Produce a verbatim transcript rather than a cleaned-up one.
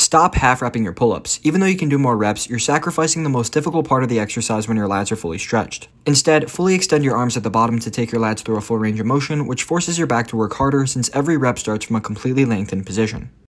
Stop half repping your pull-ups. Even though you can do more reps, you're sacrificing the most difficult part of the exercise when your lats are fully stretched. Instead, fully extend your arms at the bottom to take your lats through a full range of motion, which forces your back to work harder since every rep starts from a completely lengthened position.